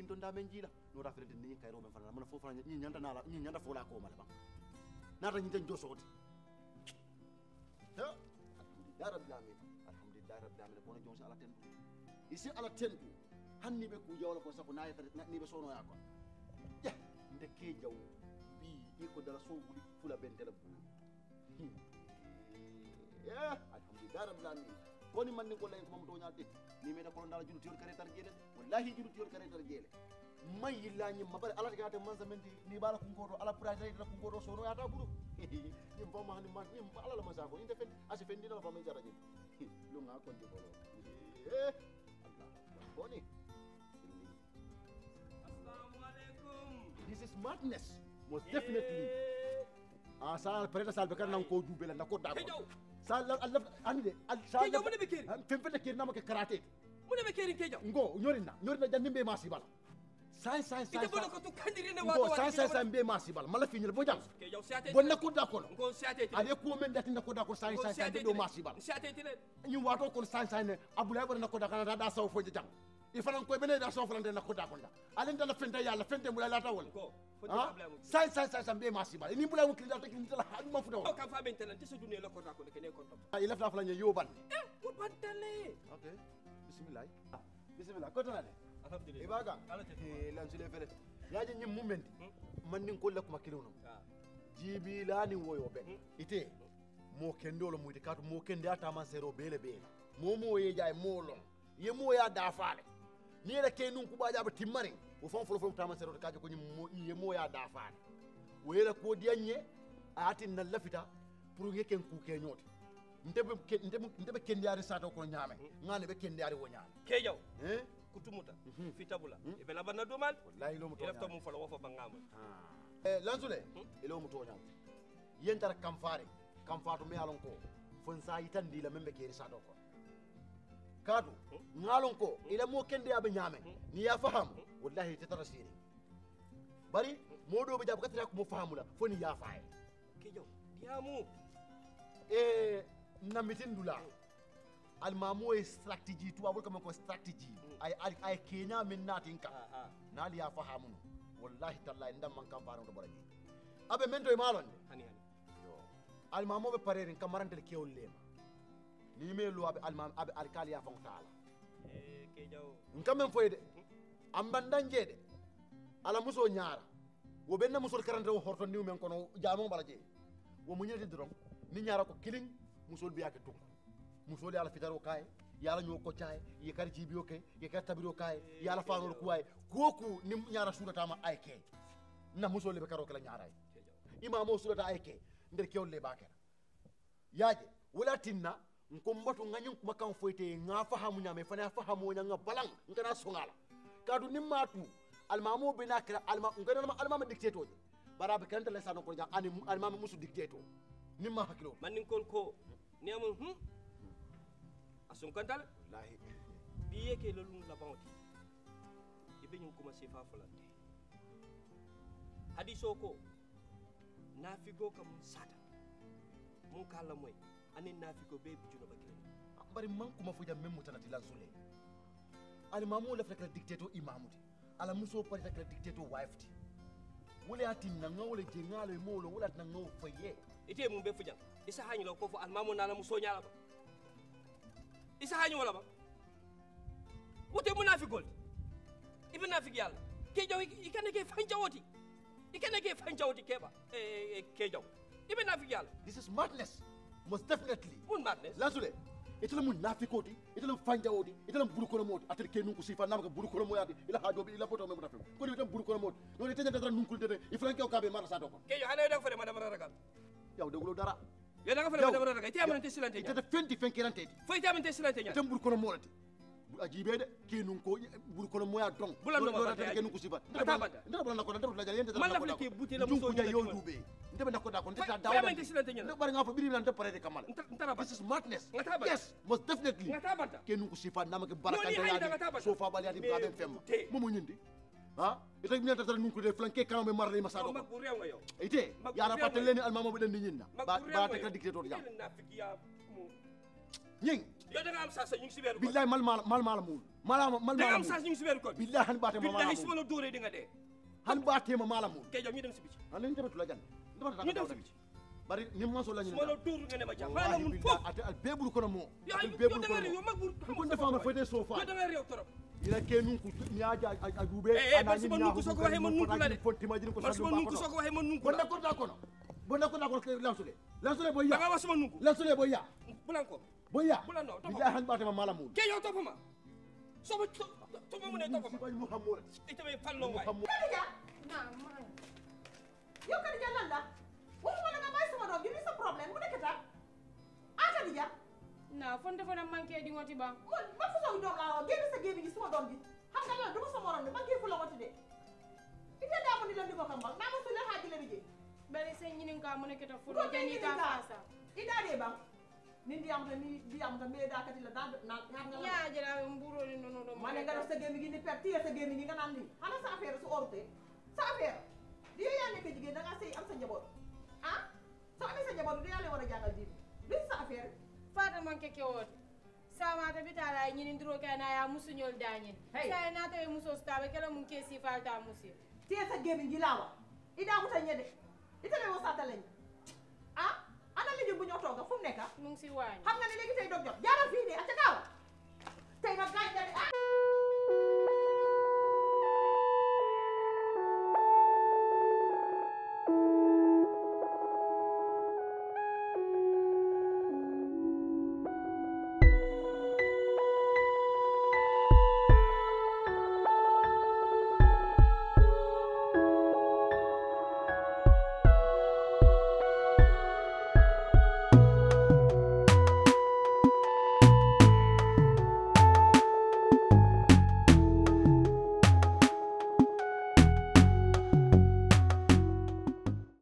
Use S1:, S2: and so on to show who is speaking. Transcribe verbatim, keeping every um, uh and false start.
S1: finto nda men jila no ra frente ni kayro men fana man fo fana ni nyanda nala ni nyanda fo la ko mala ba na ta ni tan josoti ha alhamdulillah rabbil alamin alhamdulillah rabbil alamin bono jonsi ala tendu isi ala tendu hanni be ku jawla ko sako nayi ni be sono ya ko ya nde ke jaw bi iko dala so guli fula ben tele bu ya alhamdulillah rabbil alamin koni man ni ko lay ko mam do nyaade ni me da ko ndala judu tiol kare tar jele wallahi judu tiol kare tar jele may yillani mabare ala gata man samenti ni bala ko ngodo ala praje da ko ngodo sono ya ta buru ni fama ni man ni ala la masako ni defen asi fendi la fama jaraje lu nga ko ndi bolo eh Allah boni
S2: assalamu alaikum.
S1: This is madness most definitely ah sal preta sal bekar nan ko jubela na ko da ko sal Allah ande sal
S2: kejo mun be keri
S1: fem fete keri na ma ke karate
S2: mun be keri kejo
S1: ngo nyorina nyorina janimbe masibala sai sai sai
S2: ite bono ko to kandiri ne wato
S1: sai sai sai mbe masibala mala finyel bo jam
S2: kejo siate
S1: bonna ko da ko
S2: ngo siate
S1: ale ko men dati na ko da ko sai sai sai do masibala
S2: siate tile
S1: ni wato ko sai sai ne abulay bo na ko da kana da saw fo jam il faut ko bene da saw fo na ko da ko da ale ndala fente yalla fente mulay la tawol
S2: ko
S1: sai sai sai sai mbe masibala ni bulay mo kilida tak ni tala ha ma fu do
S2: o kam fa ben telen te so dunne la ko da ko ne ko to
S1: il lafta fala yo ban
S2: eh ko bantale
S1: okay bismillah bismillah ko to na de
S2: alhamdulillah
S1: ibaga eh lan sule fele yaji nyim mumenti man nin ko lakuma kilunum jibi lani woyo be ite mo kendolo muyti katu mo kende ata man sero bele bele mo mo ye jay mo lon ye mo ya da faale ni la kenun ku baja ba timmari o fon folo folo tama sero kaje ko ni ye mo ya da faale wo yela ko dianye atin na lafita pour yeken ku ke nyoti ndebe ndebe ndebe kende ari sato ko nyame ngane be kende ari wo nyame
S2: kejo
S1: eh
S2: kutumuta fitabula ibe la banna domal
S1: wallahi lo mo to
S2: lefta mum fala wo fa bangama
S1: eh lansule ilo mo to nyam yentar kamfare kamfato me alon ko fon sa yitandi la membe keri sato ko kadu ngalon ko ila mo kende abe nyame ni ya faham wallahi tetara siri bari modo be jab katira ko mo fahamula foni ya faaye
S2: kejo diamu
S1: eh namitin dula almamu e strategy tu abul kam ko strategy ay ay kenya min natinka nali ya fahamu wallahi tallahi ndam man kam faaro do baraji abe mento e malon
S2: hani hani
S1: yo almamu be parerin kamarantel kewol lema ni me lo abe almam abe alkali ya fon taala
S2: eh kejo
S1: ngam men foyde am bandanje de ala muso nyaara wo benna muso karante wo horto niw men kono jaamo balaje wo mu ñeti drom ni nyaara ko kiling musol biya ke tuk musol ala fitaro kay yalla ñoo ko caay ye kar ci biyo kay ye kar tabiro kay yalla faanol ko way koku ni nyaara sudata ma ay kay na musol be karo kala nyaaray imamo sudata ay kay nder kewol le bakera yaaje wala tinna nko mbatu nganyum kuma kan foyte nga fahamu nyame fana fahamu nya nga balang ngana songala kadu nimatu almamu bina kira alma ngana almama dictator barabe kan tele sano ko ja ani almama musu dictator nimma hakilo
S2: man nin kon ko ni amul hm asun kantal
S1: wallahi
S2: biye ke lolum la bawti ibe ñu commencé fa folante hadiso ko nafigo kam sata mun kala moy ani nafiko be juno bakire
S1: bari man kuma fuja memmu tanati lansule almamu la fekk dictator imamuti ala muso pari fekk dictator wifeti wala atin na ngawle je ngalo molo wala tan ngaw faye
S2: ite mum be fujan isa hanyi lo ko fo almamu nana muso nyaala ba isa hanyi wala ba wote munafikol ibe nafik yalla ke jaw ikane ke fanjawoti ikane ke fanjawoti keba e ke jaw ibe nafik yalla
S1: this is madness most definitely
S2: mun madness
S1: lansule itala mun nafikoti itala fanjawodi itala burukono modi atel ke nunku sifa namaka burukono moyade ila hajobe ila poto memo tafem ko ditam burukono modi no ni tejja dara nunkul dede iflan ke kabe mara sato ko
S2: ke yo hana da fere madam ragal
S1: yaw degulo dara
S2: yo da nga fere madam ragal te amante silante
S1: ite fenti fenkirante
S2: fo ite amante silante nya
S1: tem burukono modati ajibe de ke nunko burukono moya dong
S2: bulan no
S1: do ke nunku sifa ndara bala ko ndara la yende
S2: man la fle ke buti la muso
S1: nya yo dube ndebe nakko da ko ndeta dawo
S2: amante silante nya
S1: ndo bari nga fa biri lan parede kamal
S2: ntara
S1: this is madness
S2: Ngataba.
S1: yes most definitely
S2: Ngataba.
S1: ke nunku sifa namake
S2: No,
S1: baraka
S2: ni
S1: da
S2: hayda
S1: yadi
S2: ngataba.
S1: so fa bali yadi
S2: Me
S1: baben fem
S2: te.
S1: momo nyindi ha ita mi nata nunku de flanke kambe marle masado
S2: ma ku rew nga yow
S1: ite
S2: Mag-
S1: ya na
S2: mag-
S1: patel ni almama bu den nyinna ba ba ta dictator ya
S2: nafik ya mu
S1: nying
S2: yow da nga am saas ñu ngi si weeru
S1: billahi mal mal mal mal mul mala mal
S2: da nga
S1: mal
S2: am saas ñu ngi si weeru koor
S1: billahi han baate ma mala
S2: billahi su ma la dóoree di nga dee
S1: han baate ma mala mul
S2: kay jox ñu dem si bici
S1: an ñu tabatu la jan
S2: ñu dem si bici
S1: bari ni ma so la ñu
S2: su ma la dóor nga ne ma jàmm
S1: wala
S2: mun
S1: billahi ate al bebul kono mo
S2: yow
S1: al
S2: yow
S1: bebul
S2: da nga
S1: kono
S2: réew yow mag bu
S1: ko defa ma fete sofa
S2: yow da nga réew torop
S1: ila ke nun ku ni aja a dube
S2: ana ni ñaaxu ko soko waxe man nun ko la de
S1: fonti ma jin ko
S2: man suma nun ko soko waxe man nun ko
S1: bonda ko da kono bonda ko da kono lansule lansule boy
S2: da
S1: ya
S2: nga wax suma nun ko
S1: lansule boy ya
S2: bulan ko
S1: boy ya
S2: bulan no
S1: billahi han baate ma mala mul
S2: ke yow topp ma so ba to ma mu ne topp ma
S1: bay muhammad
S2: ite may fallo waay
S3: Kadija na ma yow Kadija lan la waxuma la nga bàyyi sama doom ji ni sa problème mu nekk ta ah Kadija
S4: na fon defo na manqué di ngoti ba
S3: man ba fa saw doom laa wax génn sa gémmi gi sama doom ji xam nga lan du ma sa morom de man kii fu la wati de ite daa mo ni lan di ko kambal naa ma su le xaaji le bi je
S4: bari sen ñinin ka mo nekata fu
S3: ko
S4: jani ka fasa
S3: ida de bang ni ndi am ta ni di am ta me da kati la da na ngam nga
S4: nya jara mburo ni nono do
S3: ma ne nga def sa gémmi gi ni per tiye sa gémmi gi nga naan ni ana sa affaire su orute sa affaire di yow yaa nekk jigéen da nga sëy am sa njaboot ah soo amee sa njaboot du yaa leen war a jàngal diine luy sa affaire
S4: fata manqué ke wot sama ta bitala ñinin dro kay na ya musu ñol dañen
S3: Hey.
S4: say na tawe muso stabe kala mun ke si falta musi
S3: tiye sa gémmi gi laa wax ida muta ñede itale wo sata lañ ah ana li bu ñoo tooga fu mu nekk
S4: mu ngi si wañ
S3: xam nga ne léegi tey dog jot jaaral fii nii ak ca gaaw